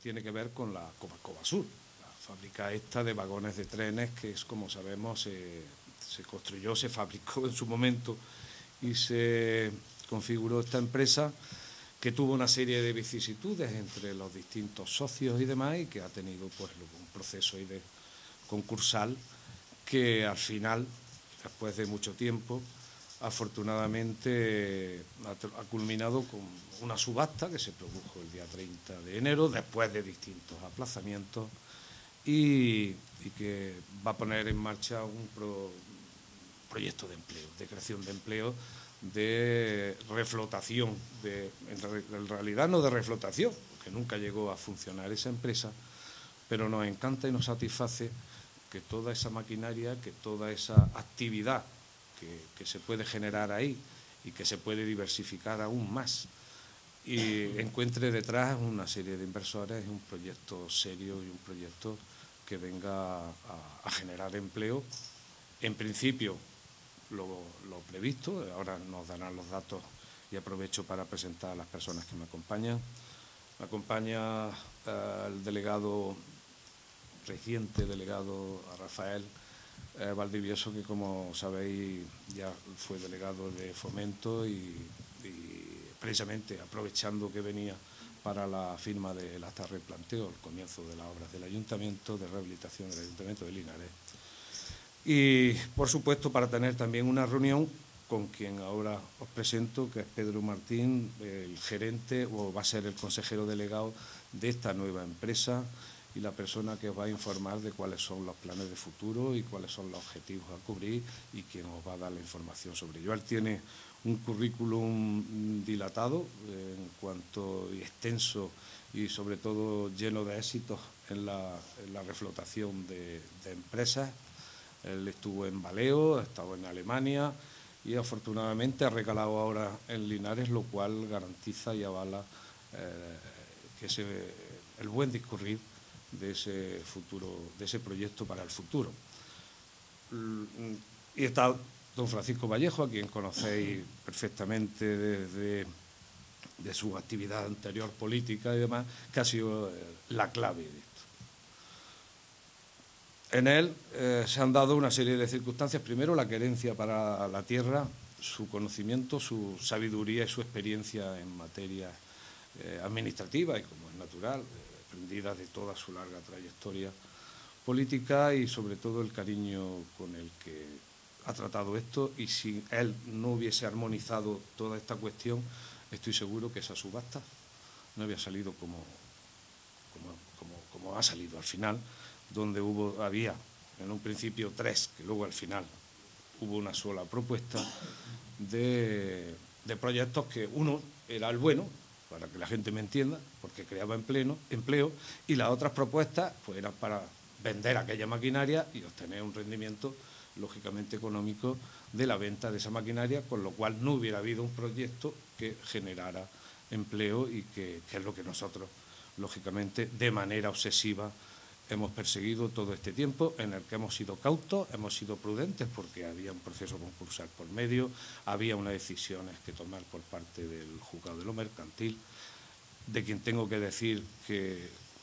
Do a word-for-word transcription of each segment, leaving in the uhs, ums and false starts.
tiene que ver con la Comarcova Sur, la fábrica esta de vagones de trenes que es, como sabemos, se, se construyó, se fabricó en su momento y se configuró esta empresa, que tuvo una serie de vicisitudes entre los distintos socios y demás, y que ha tenido pues un proceso de concursal que al final, después de mucho tiempo, afortunadamente ha culminado con una subasta que se produjo el día treinta de enero, después de distintos aplazamientos, y, y que va a poner en marcha un pro, proyecto de empleo, de creación de empleo, de reflotación, de, en realidad no de reflotación, porque nunca llegó a funcionar esa empresa, pero nos encanta y nos satisface que toda esa maquinaria, que toda esa actividad que, que se puede generar ahí y que se puede diversificar aún más, y encuentre detrás una serie de inversores, un proyecto serio y un proyecto que venga a, a generar empleo. En principio, Lo, lo previsto, ahora nos darán los datos y aprovecho para presentar a las personas que me acompañan. Me acompaña eh, el delegado, reciente delegado a Rafael eh, Valdivieso, que como sabéis ya fue delegado de Fomento y, y precisamente aprovechando que venía para la firma del acta de replanteo, el comienzo de las obras del Ayuntamiento, de rehabilitación del Ayuntamiento de Linares. Y, por supuesto, para tener también una reunión con quien ahora os presento, que es Pedro Martín, el gerente, o va a ser el consejero delegado de esta nueva empresa y la persona que os va a informar de cuáles son los planes de futuro y cuáles son los objetivos a cubrir y quien os va a dar la información sobre ello. Él tiene un currículum dilatado en cuanto y extenso y, sobre todo, lleno de éxitos en la, en la reflotación de, de empresas. Él estuvo en Valeo, ha estado en Alemania y afortunadamente ha recalado ahora en Linares, lo cual garantiza y avala eh, que ese, el buen discurrir de ese futuro, de ese proyecto para el futuro. Y está don Francisco Vallejo, a quien conocéis perfectamente desde de su actividad anterior política y demás, que ha sido la clave de esto. En él eh, se han dado una serie de circunstancias. Primero, la querencia para la tierra, su conocimiento, su sabiduría y su experiencia en materia eh, administrativa y, como es natural, eh, aprendida de toda su larga trayectoria política, y sobre todo el cariño con el que ha tratado esto. Y si él no hubiese armonizado toda esta cuestión, estoy seguro que esa subasta no había salido como, como, como, como ha salido al final, donde hubo, había en un principio tres, que luego al final hubo una sola propuesta de, de proyectos, que uno era el bueno, para que la gente me entienda, porque creaba empleo, empleo y las otras propuestas pues eran para vender aquella maquinaria y obtener un rendimiento lógicamente económico de la venta de esa maquinaria, con lo cual no hubiera habido un proyecto que generara empleo y que, que es lo que nosotros, lógicamente, de manera obsesiva hemos perseguido todo este tiempo, en el que hemos sido cautos, hemos sido prudentes, porque había un proceso concursal por medio, había unas decisiones que tomar por parte del juzgado de lo mercantil, de quien tengo que decir que,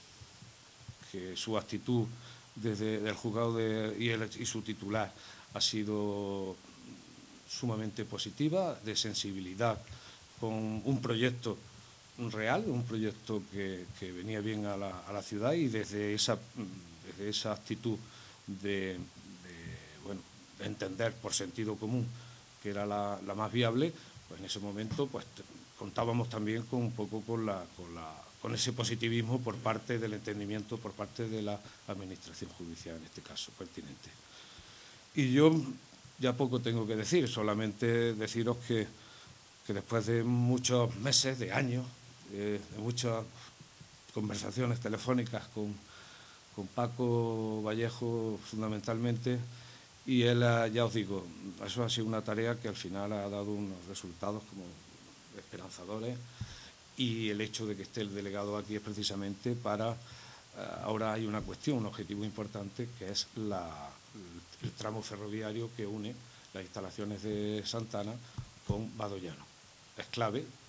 que su actitud desde el juzgado de, y, el, y su titular ha sido sumamente positiva, de sensibilidad con un proyecto real, un proyecto que, que venía bien a la, a la ciudad, y desde esa, desde esa actitud de, de, bueno, de entender por sentido común que era la, la más viable, pues en ese momento pues contábamos también con un poco con, la, con, la, con ese positivismo por parte del entendimiento, por parte de la Administración Judicial, en este caso pertinente. Y yo ya poco tengo que decir, solamente deciros que, que después de muchos meses, de años, de muchas conversaciones telefónicas con, con Paco Vallejo fundamentalmente, y él, ya os digo, eso ha sido una tarea que al final ha dado unos resultados como esperanzadores, y el hecho de que esté el delegado aquí es precisamente para, ahora hay una cuestión, un objetivo importante, que es la, el tramo ferroviario que une las instalaciones de Santana con Badollano. Es clave,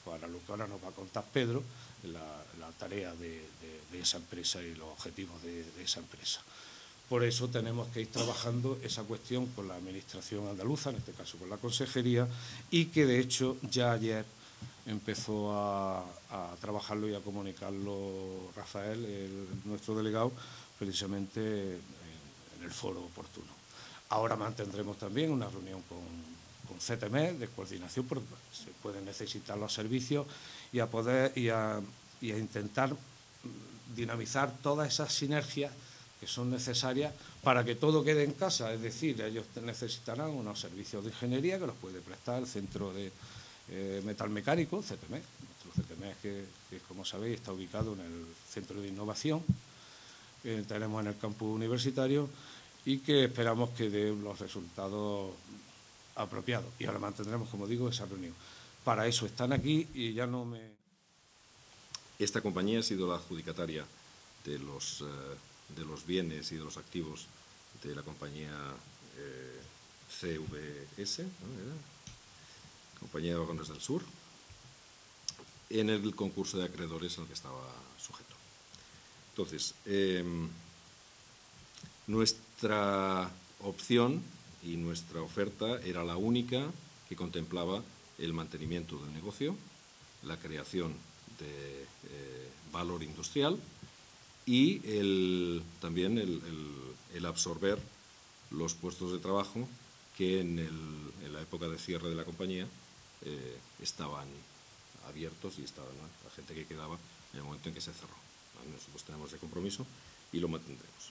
para lo que ahora nos va a contar Pedro, la, la tarea de, de, de esa empresa y los objetivos de, de esa empresa. Por eso tenemos que ir trabajando esa cuestión con la Administración andaluza, en este caso con la Consejería, y que de hecho ya ayer empezó a, a trabajarlo y a comunicarlo Rafael, el, nuestro delegado, precisamente en, en el foro oportuno. Ahora mantendremos también una reunión con, con C T M E de coordinación, porque se pueden necesitar los servicios y a poder y a, y a intentar dinamizar todas esas sinergias que son necesarias para que todo quede en casa. Es decir, ellos necesitarán unos servicios de ingeniería que los puede prestar el Centro de eh, Metalmecánico, C T M E. Nuestro C T M E, que, que como sabéis está ubicado en el Centro de Innovación que tenemos en el campus universitario y que esperamos que dé los resultados apropiados. Y ahora mantendremos, como digo, esa reunión. Para eso están aquí y ya no me... Esta compañía ha sido la adjudicataria de los, eh, de los bienes y de los activos de la compañía eh, C V S, ¿no? ¿Era? Compañía de Vagones del Sur, en el concurso de acreedores al que estaba sujeto. Entonces, eh, nuestra opción y nuestra oferta era la única que contemplaba el mantenimiento del negocio, la creación de eh, valor industrial y el, también el, el, el absorber los puestos de trabajo que en, el, en la época de cierre de la compañía eh, estaban abiertos y estaban, ¿no?, la gente que quedaba en el momento en que se cerró. Nosotros tenemos ese compromiso y lo mantendremos.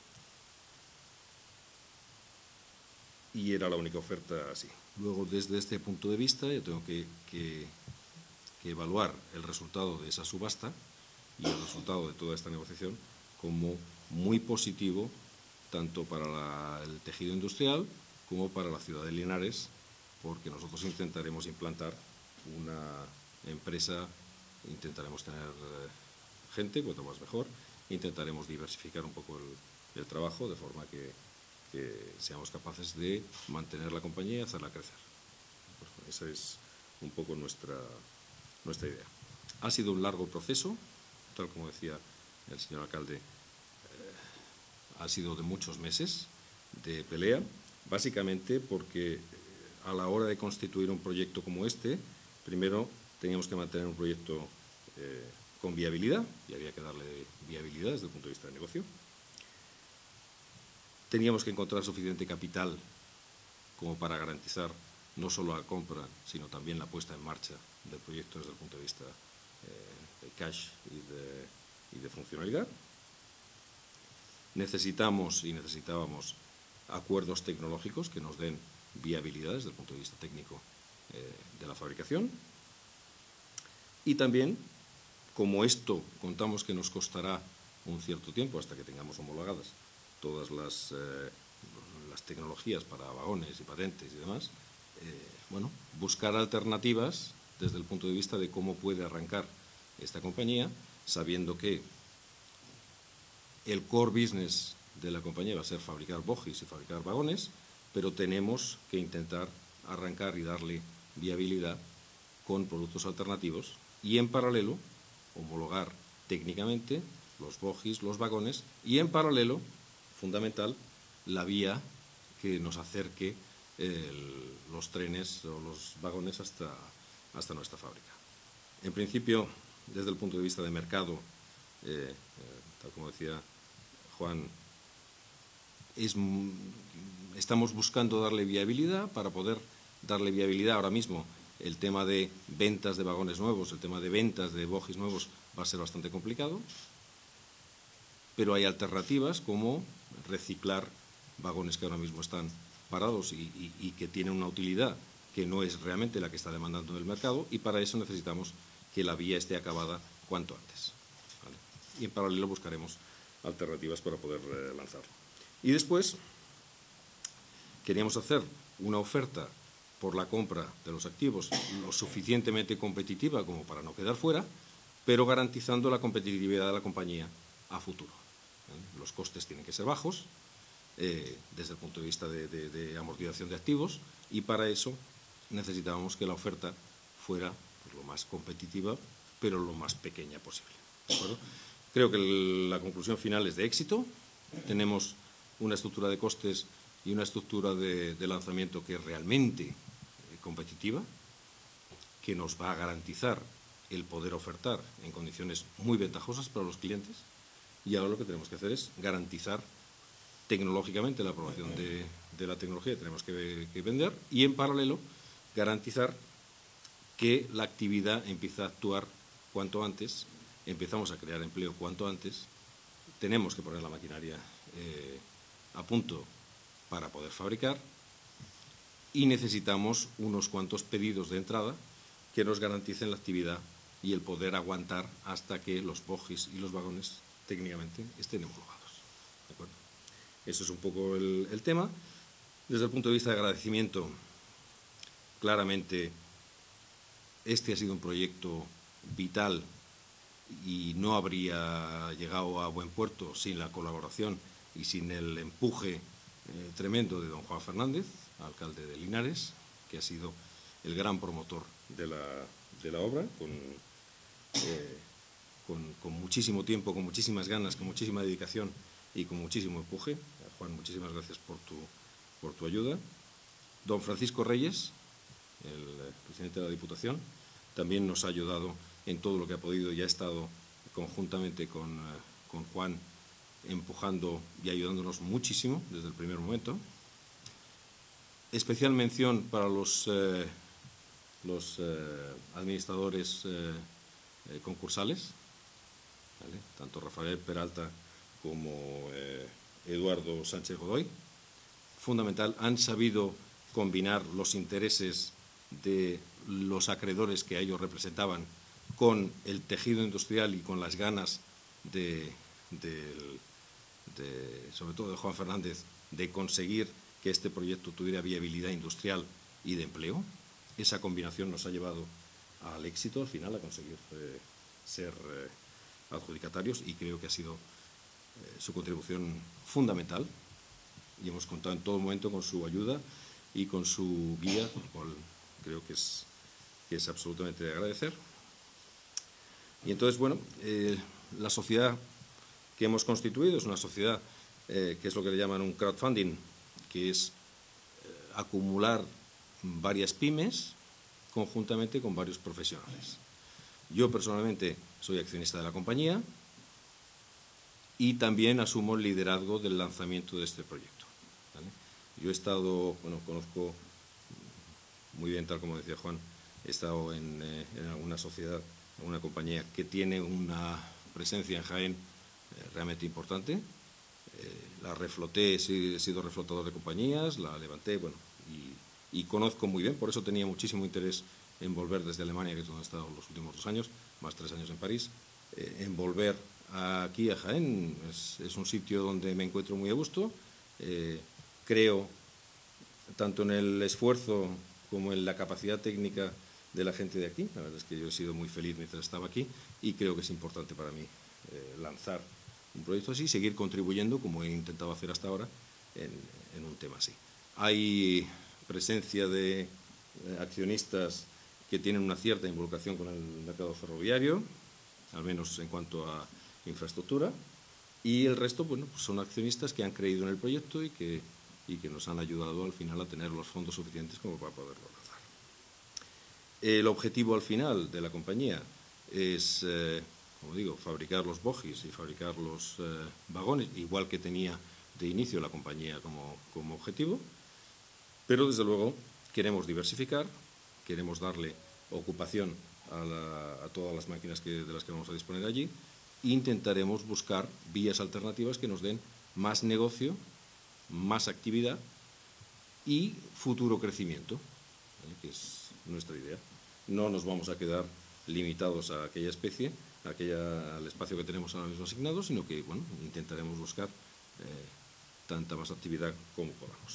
Y era la única oferta así. Luego, desde este punto de vista, yo tengo que, que, que evaluar el resultado de esa subasta y el resultado de toda esta negociación como muy positivo, tanto para la, el tejido industrial como para la ciudad de Linares, porque nosotros intentaremos implantar una empresa, intentaremos tener eh, gente, cuanto más mejor, intentaremos diversificar un poco el, el trabajo de forma que, que seamos capaces de mantener la compañía y hacerla crecer. Pues esa es un poco nuestra, nuestra idea. Ha sido un largo proceso, tal como decía el señor alcalde, eh, ha sido de muchos meses de pelea, básicamente porque a la hora de constituir un proyecto como este, primero teníamos que mantener un proyecto eh, con viabilidad, y había que darle viabilidad desde el punto de vista de negocio. Teníamos que encontrar suficiente capital como para garantizar no solo la compra, sino también la puesta en marcha del proyecto desde el punto de vista eh, de cash y de, y de funcionalidad. Necesitamos y necesitábamos acuerdos tecnológicos que nos den viabilidad desde el punto de vista técnico eh, de la fabricación. Y también, como esto contamos que nos costará un cierto tiempo hasta que tengamos homologadas todas las, eh, las tecnologías para vagones y patentes y demás, eh, bueno, buscar alternativas desde el punto de vista de cómo puede arrancar esta compañía, sabiendo que el core business de la compañía va a ser fabricar bogies y fabricar vagones, pero tenemos que intentar arrancar y darle viabilidad con productos alternativos y, en paralelo, homologar técnicamente los bogies, los vagones y, en paralelo, fundamental, la vía que nos acerque el, los trenes o los vagones hasta, hasta nuestra fábrica. En principio, desde el punto de vista de mercado, eh, eh, tal como decía Juan, es, estamos buscando darle viabilidad. Para poder darle viabilidad ahora mismo, el tema de ventas de vagones nuevos, el tema de ventas de bogies nuevos va a ser bastante complicado, pero hay alternativas como reciclar vagones que ahora mismo están parados y, y, y que tienen una utilidad que no es realmente la que está demandando el mercado, y para eso necesitamos que la vía esté acabada cuanto antes, ¿vale? Y en paralelo buscaremos alternativas para poder eh, lanzarlo. Y después queríamos hacer una oferta por la compra de los activos lo suficientemente competitiva como para no quedar fuera, pero garantizando la competitividad de la compañía a futuro. ¿eh? Los costes tienen que ser bajos eh, desde el punto de vista de, de, de amortización de activos, y para eso necesitábamos que la oferta fuera pues, lo más competitiva, pero lo más pequeña posible. ¿De acuerdo? Creo que el, la conclusión final es de éxito. Tenemos una estructura de costes y una estructura de, de lanzamiento que es realmente eh, competitiva, que nos va a garantizar el poder ofertar en condiciones muy ventajosas para los clientes, y ahora lo que tenemos que hacer es garantizar tecnológicamente la aprobación de, de la tecnología que tenemos que, que vender, y en paralelo garantizar que la actividad empieza a actuar cuanto antes, empezamos a crear empleo cuanto antes, tenemos que poner la maquinaria eh, a punto para poder fabricar, y necesitamos unos cuantos pedidos de entrada que nos garanticen la actividad y el poder aguantar hasta que los bogies y los vagones técnicamente estén homologados. ¿De acuerdo? Eso es un poco el, el tema. Desde el punto de vista de agradecimiento, claramente este ha sido un proyecto vital y no habría llegado a buen puerto sin la colaboración y sin el empuje eh, tremendo de don Juan Fernández, alcalde de Linares, que ha sido el gran promotor de la, de la obra, con, eh, con, con muchísimo tiempo, con muchísimas ganas, con muchísima dedicación y con muchísimo empuje. Juan, muchísimas gracias por tu, por tu ayuda. Don Francisco Reyes, el presidente de la Diputación, también nos ha ayudado en todo lo que ha podido y ha estado conjuntamente con, con Juan empujando y ayudándonos muchísimo desde el primer momento. Especial mención para los, eh, los eh, administradores eh, eh, concursales, ¿vale? Tanto Rafael Peralta como eh, Eduardo Sánchez Godoy. Fundamental, han sabido combinar los intereses de los acreedores que a ellos representaban con el tejido industrial y con las ganas de, de, de, sobre todo de Juan Fernández, de conseguir que este proyecto tuviera viabilidad industrial y de empleo. Esa combinación nos ha llevado al éxito, al final, a conseguir eh, ser eh, adjudicatarios, y creo que ha sido eh, su contribución fundamental, y hemos contado en todo momento con su ayuda y con su guía, con lo cual creo que es, que es absolutamente de agradecer. Y entonces, bueno, eh, la sociedad que hemos constituido es una sociedad eh, que es lo que le llaman un crowdfunding, que es eh, acumular varias pymes conjuntamente con varios profesionales. Yo personalmente soy accionista de la compañía y también asumo el liderazgo del lanzamiento de este proyecto, ¿vale? Yo he estado, bueno, conozco muy bien, tal como decía Juan, he estado en, eh, en alguna sociedad, en una compañía que tiene una presencia en Jaén eh, realmente importante. Eh, la refloté, he sido reflotador de compañías, la levanté, bueno, y, y conozco muy bien, por eso tenía muchísimo interés en volver desde Alemania, que es donde he estado los últimos dos años, más tres años en París, eh, en volver aquí a Jaén. Es, es un sitio donde me encuentro muy a gusto, eh, creo tanto en el esfuerzo como en la capacidad técnica de la gente de aquí. La verdad es que yo he sido muy feliz mientras estaba aquí y creo que es importante para mí eh, lanzar un proyecto así y seguir contribuyendo, como he intentado hacer hasta ahora, en, en un tema así. Hay presencia de eh, accionistas que tienen una cierta involucración con el mercado ferroviario, al menos en cuanto a infraestructura, y el resto, bueno, pues son accionistas que han creído en el proyecto y que, y que nos han ayudado al final a tener los fondos suficientes como para poderlo lanzar. El objetivo al final de la compañía es, eh, como digo, fabricar los bogies y fabricar los eh, vagones, igual que tenía de inicio la compañía como, como objetivo, pero desde luego queremos diversificar, queremos darle ocupación a, la, a todas las máquinas que, de las que vamos a disponer allí, e intentaremos buscar vías alternativas que nos den más negocio, más actividad y futuro crecimiento, ¿vale? Que es nuestra idea. No nos vamos a quedar limitados a aquella especie, a aquella, al espacio que tenemos ahora mismo asignado, sino que, bueno, intentaremos buscar eh, tanta más actividad como podamos.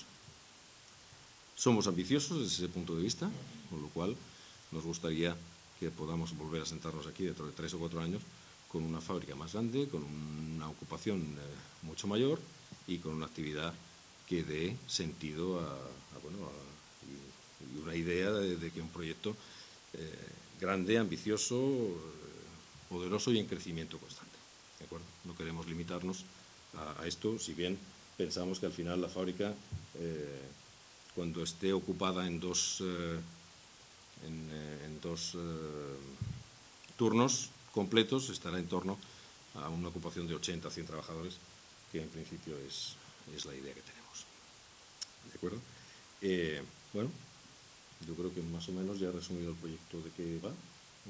Somos ambiciosos desde ese punto de vista, con lo cual nos gustaría que podamos volver a sentarnos aquí dentro de tres o cuatro años con una fábrica más grande, con una ocupación eh, mucho mayor y con una actividad que dé sentido a, a, bueno, a, y, y una idea de, de que un proyecto eh, grande, ambicioso, eh, poderoso y en crecimiento constante. ¿De acuerdo? No queremos limitarnos a, a esto, si bien pensamos que al final la fábrica, eh, cuando esté ocupada en dos, eh, en, eh, en dos eh, turnos completos, estará en torno a una ocupación de ochenta a cien trabajadores, que en principio es, es la idea que tenemos. ¿De acuerdo? Eh, bueno, yo creo que más o menos ya he resumido el proyecto de qué va, ¿no?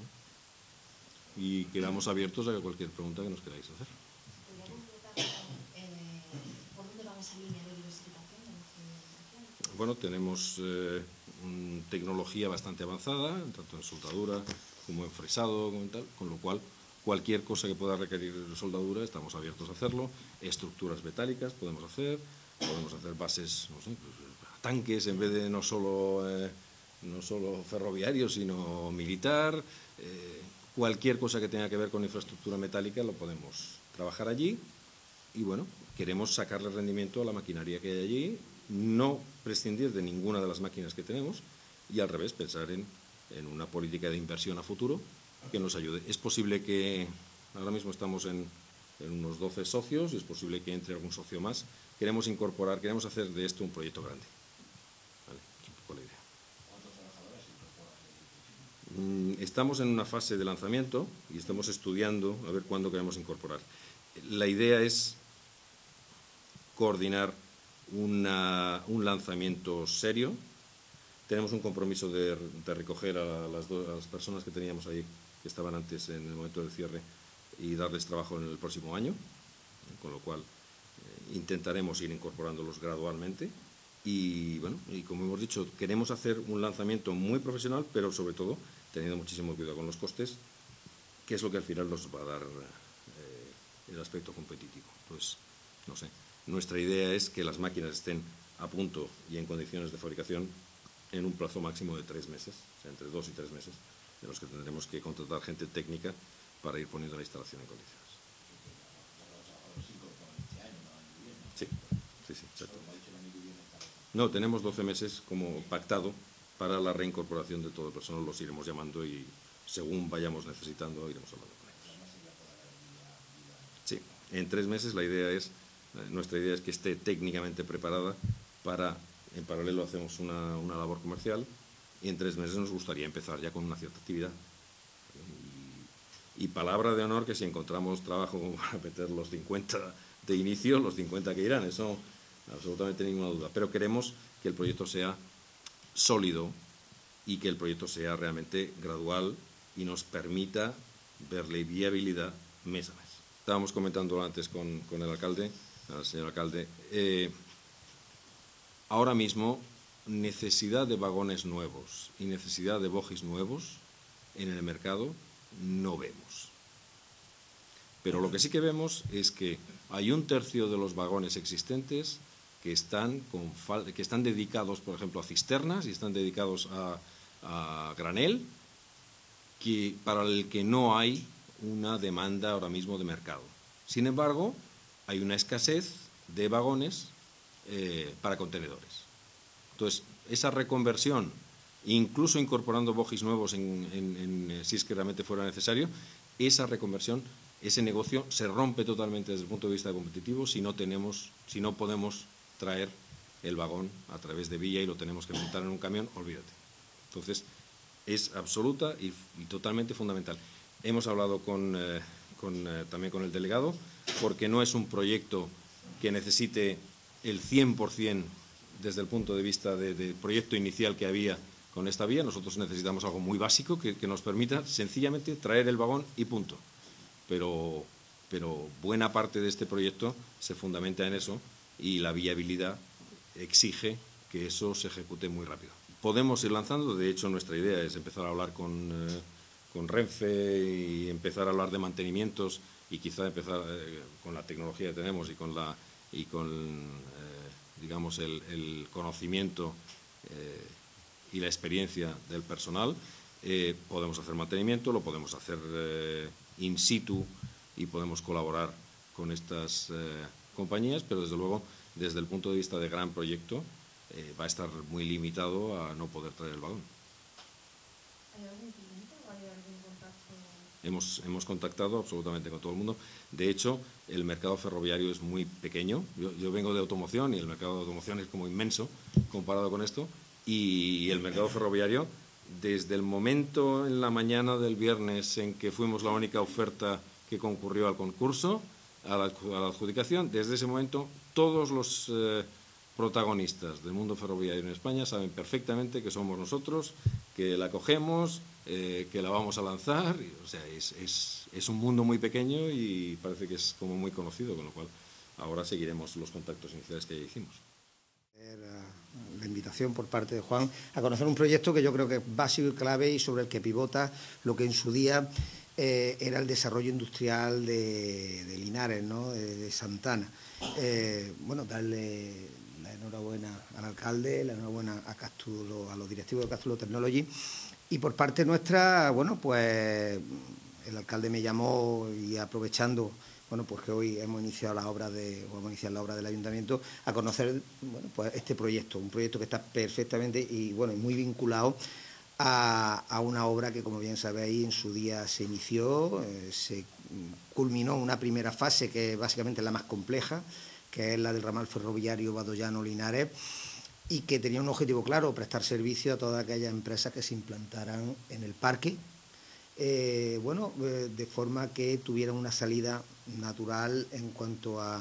Y quedamos abiertos a cualquier pregunta que nos queráis hacer. ¿Podría completar eh, por dónde va esa línea de diversificación de la Bueno, tenemos eh, un, tecnología bastante avanzada, tanto en soldadura como en fresado, como en tal, con lo cual cualquier cosa que pueda requerir soldadura estamos abiertos a hacerlo. Estructuras metálicas podemos hacer, podemos hacer bases, no sé, pues, tanques en vez de no solo, eh, no solo ferroviarios, sino militar. Eh, cualquier cosa que tenga que ver con infraestructura metálica lo podemos trabajar allí y, bueno, queremos sacarle rendimiento a la maquinaria que hay allí, no prescindir de ninguna de las máquinas que tenemos y, al revés, pensar en, en una política de inversión a futuro que nos ayude. Es posible que, ahora mismo estamos en, en unos doce socios, y es posible que entre algún socio más. Queremos incorporar, queremos hacer de esto un proyecto grande. ¿Vale? Es un poco la idea. ¿Cuántos trabajadores incorporan? Estamos en una fase de lanzamiento y estamos estudiando a ver cuándo queremos incorporar. La idea es coordinar una, un lanzamiento serio. Tenemos un compromiso de, de recoger a las, do, a las personas que teníamos ahí, que estaban antes en el momento del cierre, y darles trabajo en el próximo año, con lo cual eh, intentaremos ir incorporándolos gradualmente. Y, bueno, y como hemos dicho, queremos hacer un lanzamiento muy profesional, pero sobre todo teniendo muchísimo cuidado con los costes, que es lo que al final nos va a dar eh, el aspecto competitivo. Pues, no sé, nuestra idea es que las máquinas estén a punto y en condiciones de fabricación en un plazo máximo de tres meses, o sea, entre dos y tres meses, en los que tendremos que contratar gente técnica para ir poniendo la instalación en condiciones. Sí, sí, sí, exacto. No, tenemos doce meses como pactado para la reincorporación de todo el personal, los iremos llamando y según vayamos necesitando iremos hablando con ellos. Sí, en tres meses la idea es, nuestra idea es que esté técnicamente preparada para, en paralelo hacemos una, una labor comercial y en tres meses nos gustaría empezar ya con una cierta actividad. Y, y palabra de honor que si encontramos trabajo para meter los cincuenta de inicio, los cincuenta que irán, eso absolutamente ninguna duda. Pero queremos que el proyecto sea sólido y que el proyecto sea realmente gradual y nos permita verle viabilidad mes a mes. Estábamos comentando antes con, con el alcalde, el señor alcalde, eh, ahora mismo necesidad de vagones nuevos y necesidad de bogies nuevos en el mercado no vemos. Pero lo que sí que vemos es que hay un tercio de los vagones existentes que están, con fal que están dedicados, por ejemplo, a cisternas y están dedicados a, a granel, que, para el que no hay una demanda ahora mismo de mercado. Sin embargo, hay una escasez de vagones eh, para contenedores. Entonces, esa reconversión, incluso incorporando bogies nuevos en, en, en, si es que realmente fuera necesario, esa reconversión, ese negocio se rompe totalmente desde el punto de vista competitivo si no tenemos, si no podemos traer el vagón a través de vía y lo tenemos que montar en un camión, olvídate. Entonces, es absoluta y, y totalmente fundamental. Hemos hablado con, eh, con, eh, también con el delegado, porque no es un proyecto que necesite el cien por cien desde el punto de vista del de proyecto inicial que había con esta vía. Nosotros necesitamos algo muy básico que, que nos permita sencillamente traer el vagón y punto. Pero, pero buena parte de este proyecto se fundamenta en eso y la viabilidad exige que eso se ejecute muy rápido. Podemos ir lanzando, de hecho nuestra idea es empezar a hablar con, eh, con Renfe y empezar a hablar de mantenimientos y quizá empezar eh, con la tecnología que tenemos y con, la, y con eh, digamos, el, el conocimiento eh, y la experiencia del personal. Eh, podemos hacer mantenimiento, lo podemos hacer eh, in situ y podemos colaborar con estas eh, compañías, pero desde luego, desde el punto de vista de gran proyecto, eh, va a estar muy limitado a no poder traer el vagón. ¿Hay algún cliente o hay algún contacto? Hemos, hemos contactado absolutamente con todo el mundo. De hecho, el mercado ferroviario es muy pequeño. Yo, yo vengo de automoción y el mercado de automoción es como inmenso comparado con esto. Y el mercado ferroviario, desde el momento en la mañana del viernes en que fuimos la única oferta que concurrió al concurso, a la, a la adjudicación, desde ese momento todos los eh, protagonistas del mundo ferroviario en España saben perfectamente que somos nosotros, que la cogemos, eh, que la vamos a lanzar. O sea, es, es, es un mundo muy pequeño y parece que es como muy conocido, con lo cual ahora seguiremos los contactos iniciales que ya hicimos. La invitación por parte de Juan a conocer un proyecto que yo creo que es básico y clave y sobre el que pivota lo que en su día eh, era el desarrollo industrial de, de Linares, ¿no? de, de Santana. Eh, bueno, darle la enhorabuena al alcalde, la enhorabuena a Castulo, a los directivos de Castulo Technology, y por parte nuestra, bueno, pues el alcalde me llamó y aprovechando, bueno, pues que hoy hemos iniciado las obras de, o hemos iniciado la obra del ayuntamiento, a conocer, bueno, pues este proyecto, un proyecto que está perfectamente y bueno, muy vinculado a, a una obra que, como bien sabéis, en su día se inició, eh, se culminó una primera fase que básicamente es la más compleja, que es la del ramal ferroviario Badoyano-Linares, y que tenía un objetivo claro: prestar servicio a todas aquellas empresas que se implantaran en el parque, eh, bueno, eh, de forma que tuvieran una salida natural en cuanto a,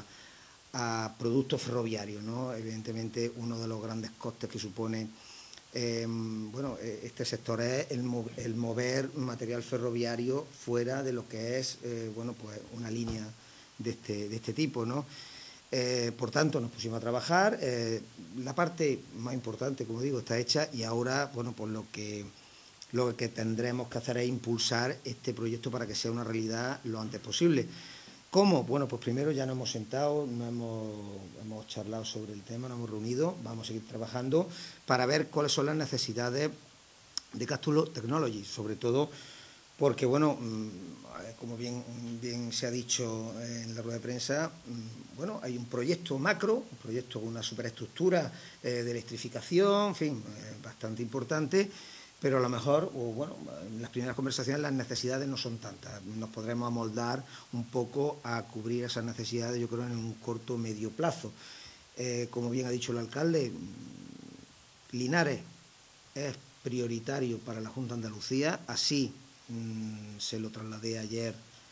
a productos ferroviarios, ¿no? Evidentemente, uno de los grandes costes que supone eh, bueno, este sector es el, el mover material ferroviario fuera de lo que es eh, bueno, pues una línea de este, de este tipo, ¿no? Eh, por tanto, nos pusimos a trabajar. Eh, la parte más importante, como digo, está hecha y ahora, bueno, pues lo que, lo que tendremos que hacer es impulsar este proyecto para que sea una realidad lo antes posible. ¿Cómo? Bueno, pues primero ya nos hemos sentado, nos hemos, hemos charlado sobre el tema, nos hemos reunido, vamos a seguir trabajando para ver cuáles son las necesidades de Castulo Technology, sobre todo porque, bueno, como bien, bien se ha dicho en la rueda de prensa, bueno, hay un proyecto macro, un proyecto con una superestructura eh, de electrificación, en fin, eh, bastante importante, pero a lo mejor, o bueno, en las primeras conversaciones las necesidades no son tantas. Nos podremos amoldar un poco a cubrir esas necesidades, yo creo, en un corto o medio plazo. Eh, como bien ha dicho el alcalde, Linares es prioritario para la Junta de Andalucía, así mmm, se lo trasladé ayer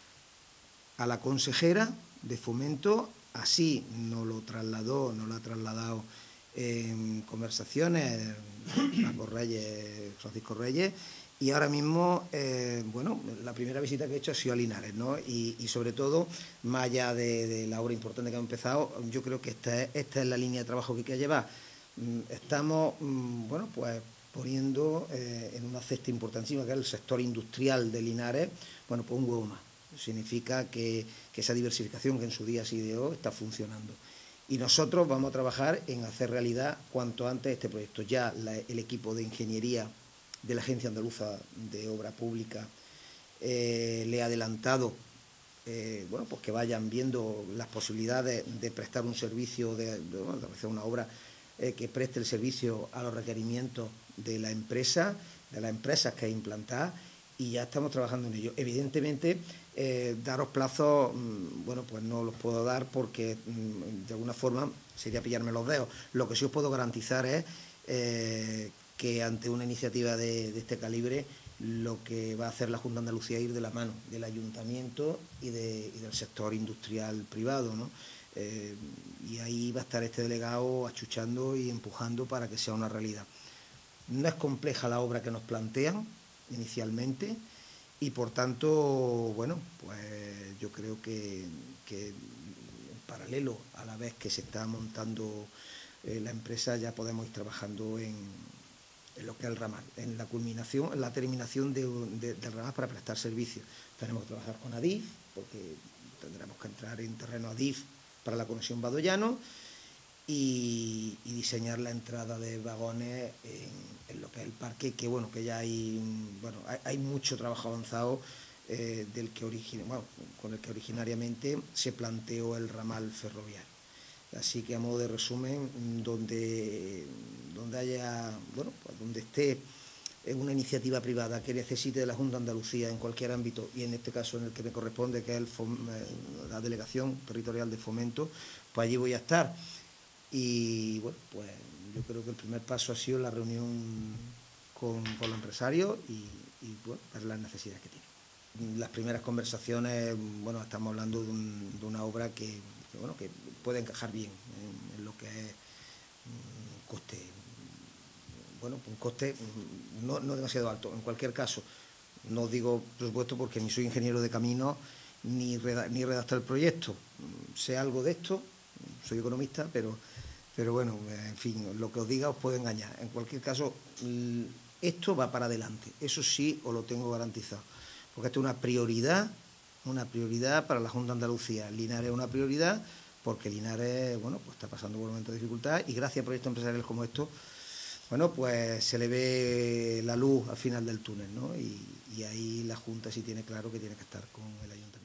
a la consejera de Fomento, así nos lo trasladó, nos lo ha trasladado en conversaciones Paco Reyes, Francisco Reyes, y ahora mismo, eh, bueno, la primera visita que he hecho ha sido a Linares, ¿no? Y, y sobre todo, más allá de, de la obra importante que hemos empezado, yo creo que esta es, esta es la línea de trabajo que hay que llevar. Estamos, bueno, pues poniendo eh, en una cesta importantísima, que es el sector industrial de Linares, bueno, pues un huevo más. Significa que, que esa diversificación que en su día se ideó está funcionando. Y nosotros vamos a trabajar en hacer realidad cuanto antes este proyecto. Ya la, el equipo de ingeniería de la Agencia Andaluza de Obra Pública eh, le ha adelantado eh, bueno, pues que vayan viendo las posibilidades de prestar un servicio, de, de, bueno, de hacer una obra eh, que preste el servicio a los requerimientos de la empresa, de las empresas que hay implantadas, y ya estamos trabajando en ello. Evidentemente, eh, daros plazos, mmm, bueno, pues no los puedo dar porque mmm, de alguna forma sería pillarme los dedos. Lo que sí os puedo garantizar es eh, que ante una iniciativa de, de este calibre, lo que va a hacer la Junta de Andalucía es ir de la mano del ayuntamiento y, de, y del sector industrial privado, ¿no? Eh, y ahí va a estar este delegado achuchando y empujando para que sea una realidad. No es compleja la obra que nos plantean inicialmente y por tanto, bueno, pues yo creo que, que en paralelo a la vez que se está montando eh, la empresa, ya podemos ir trabajando en, en lo que es el ramal, en la culminación, en la terminación de, de, del ramal para prestar servicios. Tenemos que trabajar con Adif, porque tendremos que entrar en terreno Adif para la conexión Badoyano, Y, y diseñar la entrada de vagones en, en lo que es el parque, que bueno, que ya hay, bueno, hay, hay mucho trabajo avanzado eh, del que origina, bueno, con el que originariamente se planteó el ramal ferroviario. Así que a modo de resumen, donde, donde haya, bueno, pues donde esté una iniciativa privada que necesite de la Junta de Andalucía en cualquier ámbito, y en este caso en el que me corresponde, que es el fom la Delegación Territorial de Fomento, pues allí voy a estar. Y bueno, pues yo creo que el primer paso ha sido la reunión con, con los empresarios y, y bueno, ver las necesidades que tienen. Las primeras conversaciones, bueno, estamos hablando de, un, de una obra que, que, bueno, que puede encajar bien en, en lo que es un coste, bueno, un coste no, no demasiado alto. En cualquier caso, no digo presupuesto porque ni soy ingeniero de caminos ni, reda, ni redactar el proyecto. Sé algo de esto, soy economista, pero, pero bueno, en fin, lo que os diga os puede engañar. En cualquier caso, esto va para adelante, eso sí os lo tengo garantizado, porque esto es una prioridad, una prioridad para la Junta de Andalucía. Linares es una prioridad porque Linares, bueno, pues está pasando por un momento de dificultad y gracias a proyectos empresariales como estos, bueno, pues se le ve la luz al final del túnel, ¿no? Y, y ahí la Junta sí tiene claro que tiene que estar con el Ayuntamiento.